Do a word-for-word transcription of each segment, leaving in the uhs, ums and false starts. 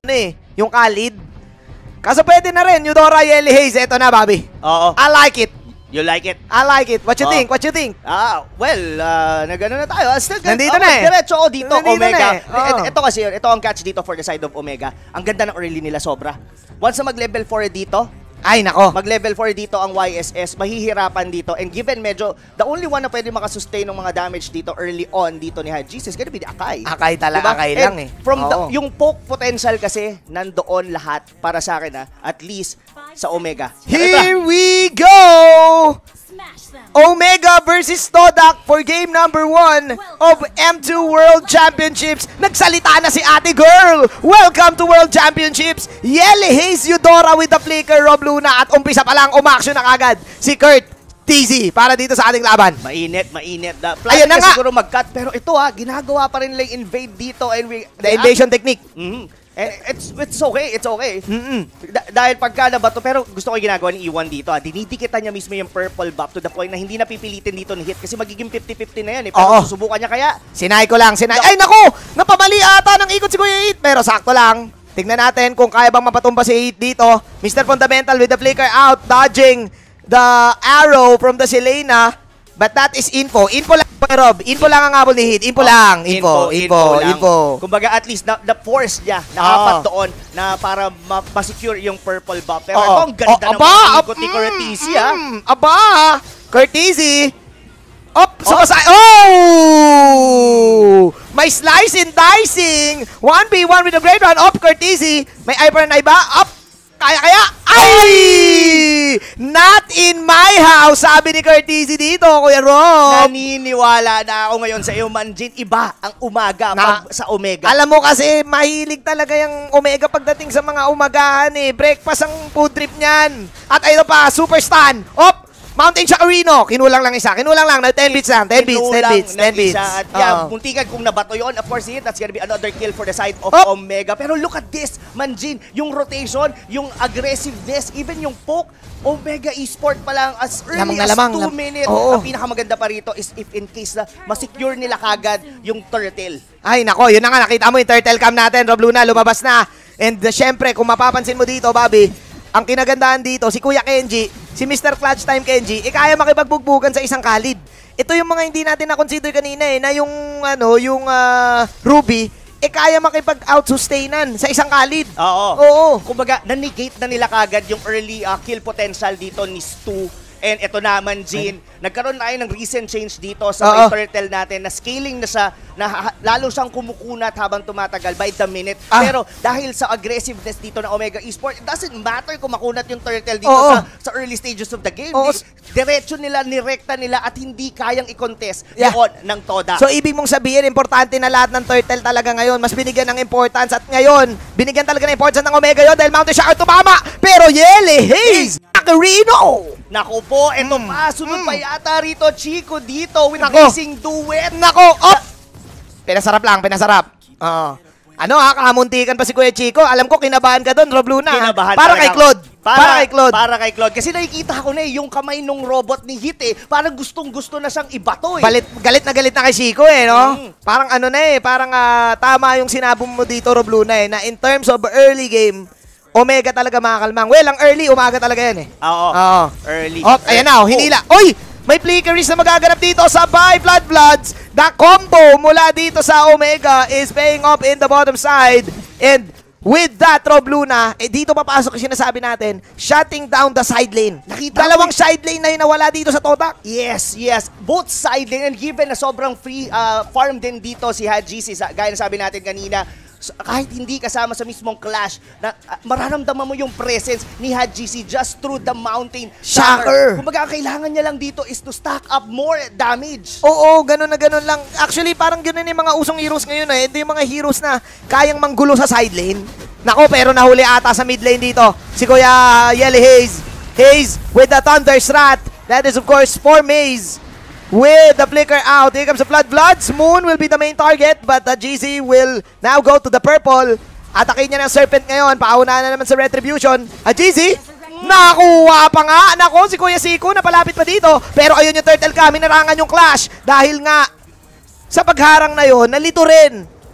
eh, yung Khalid. Kaso pwede na rin, Eudora, Yelly Hayes. Ito na, Bobby. Oo. I like it. You like it? I like it. What you Oh. think? What you think? Ah, well, uh, nagano na tayo. Still, Nandito oh, na eh. Diretso ako dito, Nandito Omega. na eh. Oo. Ito kasi, ito ang catch dito for the side of Omega. Ang ganda ng early nila, sobra. Once na mag-level four dito, Ay, nako. mag-level four dito ang Y S S, mahihirapan dito. And given medyo, the only one na pwede makasustain ng mga damage dito early on dito ni Hadjis is gonna be the Akai. Akai talaga, Akai And lang eh. From the, Oo. yung poke potential kasi, nandoon lahat para sa akin ha, at least sa Omega. Here we go! Omega versus Todak for game number one of M two World Championships. Nagsalita na si ate girl. Welcome to World Championships. Yelly Hayes Eudora with the flicker, Rob Luna. At umpisa pa lang, umaksyon na kagad si Kurt T Z para dito sa ating laban. Mainit, mainit. The plan Ayun na na nga. siguro mag-cut. Pero ito ha, ginagawa pa rin lang invade dito. And we, The invasion technique. Mm-hmm. And it's, it's okay, it's okay. Mm-mm. Da- dahil pagka nabato, pero gusto ko yung ginagawa ni Iwan dito. Ha. Dinidikitan niya mismo yung purple buff to the point na hindi na pipilitin dito ni hit kasi magiging fifty fifty na yan eh. Pero Oo. susubukan niya kaya. Sinay ko lang, sinay. Ay, naku! Napamali ata ng ikot si Kuya Heat. Pero sakto lang. Tignan natin kung kaya bang mapatumba si Heat dito. Mister Fundamental with the flicker out, dodging the arrow from the Selena. But that is info. Info lang, Rob. Info lang ang habol ni Heat. Info lang. Info, info, lang. info. Kumbaga at least na, the force niya nakapat doon na para ma- ma-secure yung purple buff. Pero Oo. ito ang ganda Oh, ng aba, mga ab- ikot ni Curtis, ha? Mm, aba! Curtisi! Op! Oh. Sumasay! Oh! May slice and dicing! one v one with the great run. Op! Curtisi! May Iper na iba. Op! Kaya kaya! Ay! Not in my house! Sabi ni Curtisi dito, Kuya Rob. Naniniwala na ako ngayon sa iyo, Manjin. Iba ang umaga Na- pag sa Omega. Alam mo kasi, mahilig talaga yung Omega pagdating sa mga umagahan eh. Breakfast ang food trip niyan. At ayun pa, super stun. Op! Mountain Shakarino. Kinulang lang isa. Kinulang lang. ten beats lang. ten beats, ten Kinulang beats, ten ng beats. isa. At yeah, Oo. muntikan kung nabato yun, of course, that's gonna be another kill for the side of Oh! Omega. Pero look at this, Manjin. Yung rotation, yung aggressiveness, even yung poke, Omega Esport pa lang as early Lamang na as lamang. two Lam- minutes. Oo. Ang pinakamaganda pa rito is if in case na masecure nila kagad yung turtle. Ay, nako. Yun na nga. Nakita mo yung turtle cam natin. Rob Luna, lumabas na. And uh, syempre, kung mapapansin mo dito, Bobby, ang kinagandahan dito, si Kuya Kenji, si Mister Clutch Time Kenji, eh kaya makipagbugbugan sa isang Khalid. Ito yung mga hindi natin na-consider kanina eh, na yung, ano, yung uh, Ruby, eh kaya makipag-out-sustainan sa isang Khalid. Oo. Oo. Kumbaga, na-negate na nila kagad yung early uh, kill potential dito ni Stu. And ito naman, Jin, nagkaroon na tayo ng recent change dito sa Oo. may turtle natin na scaling na siya, na ha- lalo siyang kumukunat habang tumatagal by the minute. Ah. Pero dahil sa aggressiveness dito ng Omega Esport, it doesn't matter kung makunat yung turtle dito Oo. sa, sa early stages of the game. Oo. Di- Diretso nila, nirekta nila at hindi kayang i-contest Yeah. doon ng Toda. So, ibig mong sabihin, importante na lahat ng turtle talaga ngayon. Mas binigyan ng importance. At ngayon, binigyan talaga ng importance ng Omega yon dahil Mountain Shocker tumama. Pero Yelly Hayes, Nakarino! Naku po, eto Mm. pa, sunod Mm. pa yata rito, Chico dito with Nako. racing duet. Nako, op! Pinasarap lang, pinasarap. Oo. Ano ha, kamuntikan pa si Kuya Chico. Alam ko, kinabahan ka doon, Rob Luna. ha? Kinabahan Para talaga kay ako. Claude. Para, Para kay Claude. Para kay Claude. Kasi nakikita ko na eh, yung kamay nung robot ni Hit eh, parang gustong-gusto na siyang ibato eh. Balit, galit na galit na kay Chico eh, no? Mm. Parang ano na eh, parang ah, tama yung sinabi mo dito, Rob Luna eh, na in terms of early game, Omega talaga makakalmang. Well, ang early, umaga talaga yan eh. Oo. Oo. Early. Oh, ayan na, oh, hinila. Oy! May flickeries na magaganap dito sa By Blood Bloods. The combo mula dito sa Omega is paying off in the bottom side. And with that, Rob Luna, eh dito papasok yung sinasabi natin, shutting down the side lane. Nakita Dalawang ko side lane na yung nawala dito sa Todak. Yes, yes. Both side din and given na sobrang free uh, farm din dito si Hadjis, gaya na sabi natin kanina, so, kahit hindi kasama sa mismong clash, na, uh, mararamdaman mo yung presence ni Hadjis just through the mountain Shocker. Kumbaga, ang kailangan niya lang dito is to stack up more damage. Oo, ganun na ganun lang. Actually, parang ganun yung mga usong heroes ngayon eh. Ito yung mga heroes na kayang manggulo sa side lane. Nako, pero nahuli ata sa mid lane dito. Si Kuya Yelly Hayes. Hayes with the Thunder Strat. That is of course for Maze. With the flicker out, here comes the Blood Bloods. Moon will be the main target, but the G Z will now go to the purple. Atakin niya ng Serpent ngayon. Pauna na naman sa Retribution. A G Z, nakuha pa nga. Nako, si Kuya Siko napalapit pa dito. Pero ayun yung Turtle Cam, minarangan yung clash. Dahil nga, sa pagharang na yon, nalito rin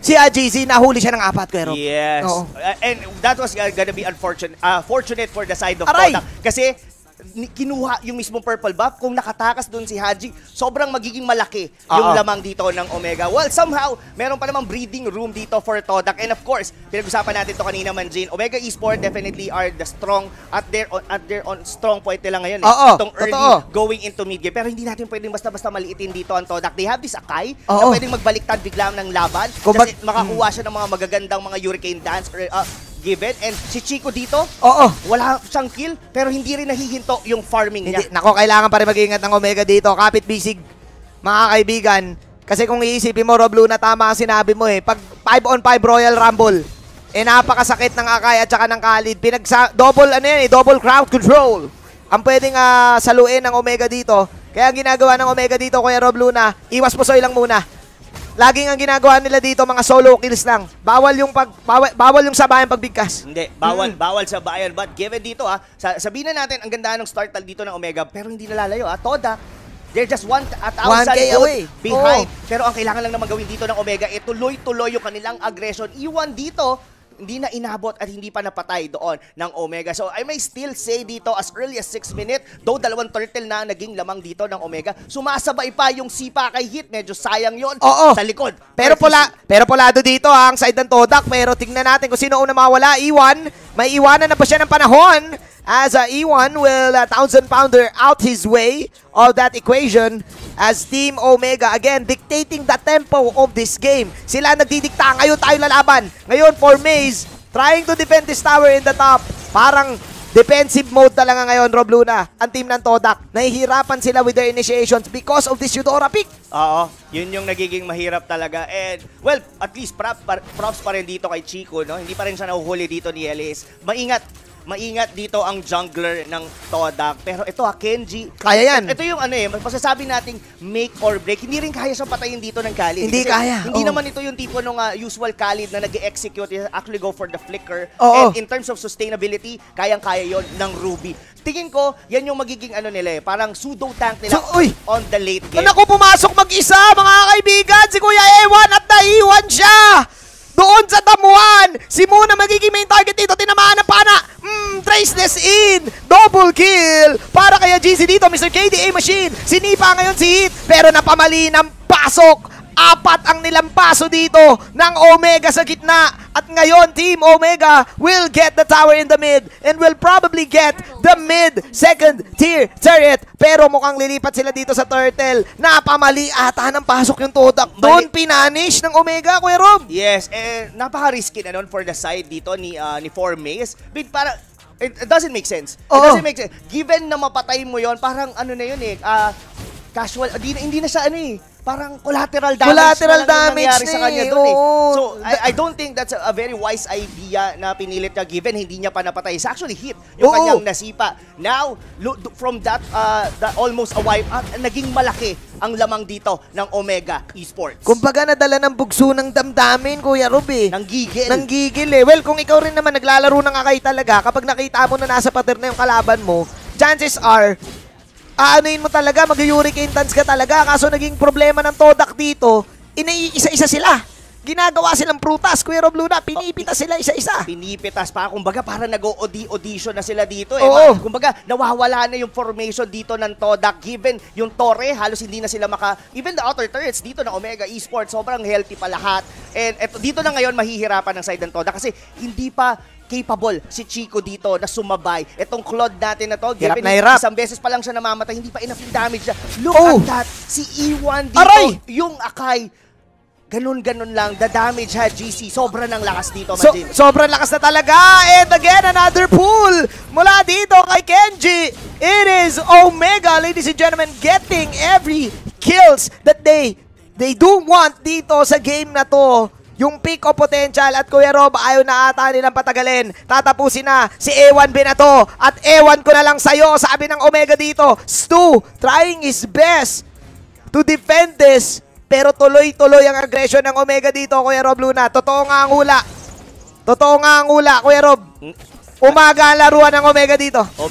Si uh, G Z, nahuli siya ng apat, Kuya Rob. Yes. Oo. Uh, and that was uh, gonna be unfortunate uh, fortunate for the side of Aray! Todak. Kasi ni- kinuha yung mismong purple buff. Kung nakatakas doon si Haji, sobrang magiging malaki yung Oo. lamang dito ng Omega. Well, somehow, meron pa namang breathing room dito for Todak. And of course, pinag-usapan natin to kanina man, Jane. Omega Esports definitely are the strong at their on, at their on strong point nila ngayon. Eh. Oo, Itong early totoo. going into mid game. Pero hindi natin pwedeng basta-basta maliitin dito ang Todak. They have this Akai Oo. na pwedeng magbaliktad bigla ng laban. Kung Kasi bag- makakuha siya ng mga magagandang mga Hurricane Dance or uh, given. And si Chico dito, Oo. wala siyang kill, pero hindi rin nahihinto yung farming niya. Hindi, nako, kailangan pa rin mag-iingat ng Omega dito. Kapit bisig, mga kaibigan. Kasi kung iisipin mo, Rob Luna, tama ang sinabi mo eh. Pag five on five Royal Rumble, eh napakasakit ng Akai at saka ng Khalid. Pinagsa double ano yan eh, double crowd control. Ang pwedeng uh, saluin ng Omega dito. Kaya ang ginagawa ng Omega dito, Kuya Rob Luna, iwas pusoy lang muna. Laging ang ginagawa nila dito, mga solo kills lang. Bawal yung pag bawal, bawal yung sabayang pagbigkas. Hindi, bawal, Mm. bawal sa bayan. But given dito ah, sa, sabihin na natin, ang ganda ng start tal dito ng Omega, pero hindi nalalayo ah. Toda, they're just one a thousand one K gold away. behind. Oo. Pero ang kailangan lang naman gawin dito ng Omega, eh, tuloy-tuloy yung kanilang aggression. Iwan dito, hindi na inabot at hindi pa napatay doon ng Omega. So I may still say dito as early as six minutes, though dalawang turtle na naging lamang dito ng Omega, sumasabay pa yung sipa kay Hit. Medyo sayang yon Oo. sa likod. Pero pula, pero pulado dito ha, ang side ng Todak. Pero tingnan natin kung sino una mawala. Iwan, may iwanan na pa siya ng panahon. As uh, Iwan will uh, thousand pounder out his way of that equation. As Team Omega, again, dictating the tempo of this game. Sila nagdidikta. Ngayon tayo lalaban. Ngayon for Maze, trying to defend this tower in the top. Parang defensive mode talaga ngayon, Rob Luna. Ang team ng Todak, nahihirapan sila with their initiations because of this Eudora pick. Oo, yun yung nagiging mahirap talaga. And, well, at least props pa, props pa rin dito kay Chico, no? Hindi pa rin siya nahuhuli dito ni Ellis. Maingat, maingat dito ang jungler ng Todak. Pero ito ha, Kenji. Kaya yan. Ito yung ano eh, masasabi nating make or break. Hindi rin kaya siyang patayin dito ng Khalid. Hindi Kasi kaya, Hindi oo. naman ito yung tipo ng uh, usual Khalid na nag-execute. Actually go for the flicker. Oo. And in terms of sustainability, kayang-kaya yon ng Ruby. Tingin ko, yan yung magiging ano nila eh, parang pseudo tank nila So, uy! on the late game. Naku, pumasok mag-isa, mga kaibigan, si Kuya Ewan at naiwan siya! Doon sa damuhan! Si Muna magiging main target dito, tinamaan ng pana! Mm, traceless in! Double kill! Para kaya G C dito, Mister K D A Machine! Sinipa ngayon si Hit, pero napamali ng pasok! Apat ang nilampaso dito ng Omega sa gitna. At ngayon, Team Omega will get the tower in the mid and will probably get the mid second tier turret. Pero mukhang lilipat sila dito sa turtle. Napamali ata ng pasok yung Todak. Doon pinanish ng Omega, Kuya Rob. Yes, and napaka-risky na nun for the side dito ni uh, ni four Maze. But para it, it doesn't make sense. It Oo. doesn't make sense. Given na mapatay mo yon, parang ano na yun eh, uh, casual, hindi, hindi na siya ano eh, parang collateral damage Collateral na lang yung damage nangyari na sa kanya eh, dun eh. oo. So, I, I don't think that's a, a very wise idea na pinilit niya given hindi niya pa napatay. It's actually hit yung Oo. kanyang nasipa. Now, lo- from that, uh, that almost a wipe, uh, naging malaki ang lamang dito ng Omega Esports. Kumbaga nadala ng bugso ng damdamin, Kuya Rob eh. Nang gigil. Nanggigil eh. Well, kung ikaw rin naman naglalaro ng Akai talaga, kapag nakita mo na nasa pader na yung kalaban mo, chances are, aanuin mo talaga, mag-hurricane dance ka talaga. Kaso naging problema ng Todak dito, inaiisa-isa sila. Ginagawa silang prutas, Kuya Rob Luna, pinipita sila isa-isa. Pinipitas pa. Kumbaga, para nag-audition na sila dito. Eh. Oo. Kumbaga, nawawala na yung formation dito ng Todak. Given yung Torre, halos hindi na sila maka... Even the outer turrets dito ng Omega Esports, sobrang healthy pa lahat. And eto, dito na ngayon, mahihirapan ng side ng Todak kasi hindi pa capable si Chico dito na sumabay. Itong Claude natin na to, Hirap given na hirap. isang beses pa lang siya namamatay, hindi pa enough yung damage niya. Look Oh. at that. Si Iwan dito, Aray! yung Akai, ganun-ganun lang. The damage ha, G C. Sobra ng lakas dito, So, Majin. sobrang lakas na talaga. And again, another pull mula dito kay Kenji. It is Omega, ladies and gentlemen, getting every kills that they they do want dito sa game na to. Yung peak of potential at Kuya Rob, ayaw na ata nilang patagalin. Tatapusin na si Ewan Binato. At Ewan ko na lang sa'yo, sabi ng Omega dito. Stu, trying his best to defend this. Pero tuloy-tuloy ang aggression ng Omega dito, Kuya Rob Luna. Totoo nga ang hula. Totoo nga ang hula, Kuya Rob. Umaga ang laruan ng Omega dito. Omega.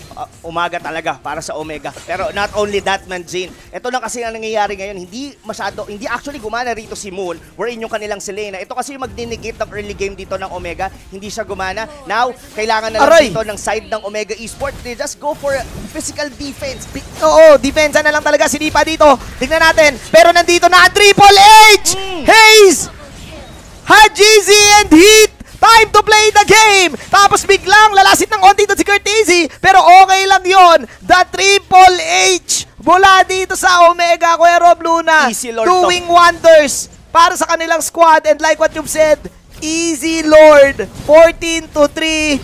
uh, umaga talaga para sa Omega. Pero not only that, man, Jane. Ito na kasi ang nangyayari ngayon, hindi masyado, hindi actually gumana rito si Moon, wherein yung kanilang Selena. Ito kasi yung magdinegate ng early game dito ng Omega, hindi siya gumana. Now, kailangan na lang Aray! dito ng side ng Omega Esports. They just go for physical defense. Oo, defensa na lang talaga si Lipa dito. Tignan natin. Pero nandito na ang Triple H! Mm. Haze! Hajizi and Heat! Time to play the game! Tapos biglang lalasit ng onti doon si Curtizy. Pero okay lang yon. The Triple H mula dito sa Omega, Kuya Rob Luna. Easy Lord doing wonders para sa kanilang squad. And like what you've said, Easy Lord. fourteen to three.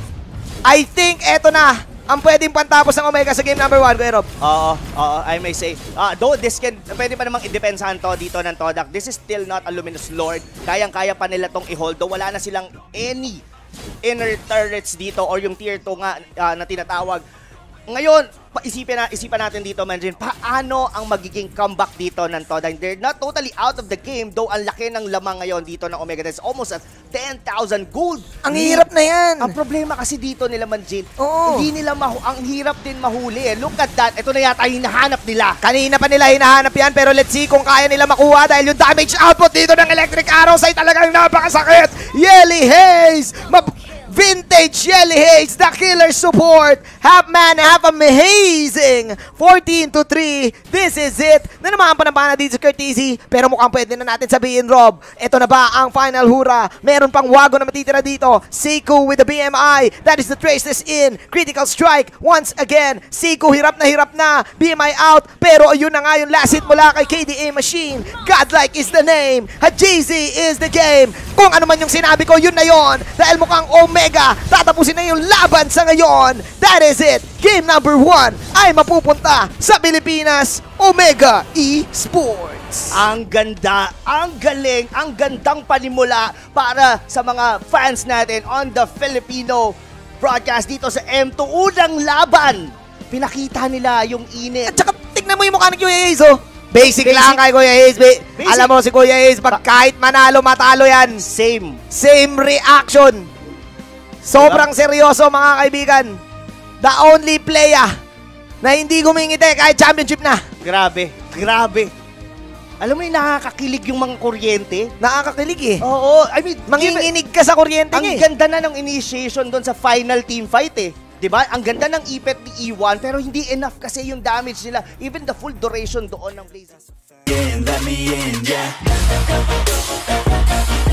I think eto na ang pwedeng pantapos ng Omega sa game number one, Kuya Rob. Oo, oo, I may say. Uh, though this can, pwede pa namang i-depensahan to dito ng Todak. This is still not a Luminous Lord. Kayang-kaya pa nila tong i-hold. Though wala na silang any inner turrets dito or yung tier two nga uh, na tinatawag. Ngayon, isipin, na, isipan natin dito, Manjin, paano ang magiging comeback dito ng Todak? They're not totally out of the game, though ang laki ng lamang ngayon dito ng Omega. That's almost at ten thousand gold. Ang hirap na yan. Ang problema kasi dito nila, Manjin, Oo. hindi nila mahu ang hirap din mahuli. Eh. Look at that. Ito na yata yung hinahanap nila. Kanina pa nila hinahanap yan, pero let's see kung kaya nila makuha dahil yung damage output dito ng Electric Arrows ay talagang napakasakit. Yelly Haze! Mab Vintage Yelly Haze, the killer support. Half man, half amazing. fourteen to three. This is it. Nanamahan pa ng pana dito si Curtizy. Pero mukhang pwede na natin sabihin, Rob. Ito na ba ang final hura? Meron pang wago na matitira dito. Seiko with the B M I. That is the traceless in. Critical strike. Once again. Seiko hirap na hirap na. B M I out. Pero ayun na nga yung last hit mula kay K D A Machine. Godlike is the name. Hajizi is the game. Kung ano man yung sinabi ko, yun na yun. Dahil mukhang Omega, tatapusin na yung laban sa ngayon. That is it. Game number one ay mapupunta sa Pilipinas, Omega Esports. Ang ganda, ang galing, ang gandang panimula para sa mga fans natin on the Filipino broadcast dito sa M two. Unang laban, pinakita nila yung init. At saka tignan mo yung mukha ng Kuya Haze, oh. Basic, Basic. lang kay Kuya Haze. Ba- Basic. Alam mo si Kuya Haze, pag kahit manalo, matalo yan. Same. Same reaction. Sobrang seryoso, mga kaibigan. The only player na hindi gumingiti kahit championship na. Grabe, grabe. Alam mo yung nakakakilig yung mga kuryente? Nakakakilig eh. Oo, I mean, Manginginig ka sa kuryente ang eh. ganda na ng initiation doon sa final team fight eh. 'Di ba? Ang ganda ng ipet ni E one pero hindi enough kasi yung damage nila. Even the full duration doon ng Blazers. Yeah, let me in, yeah.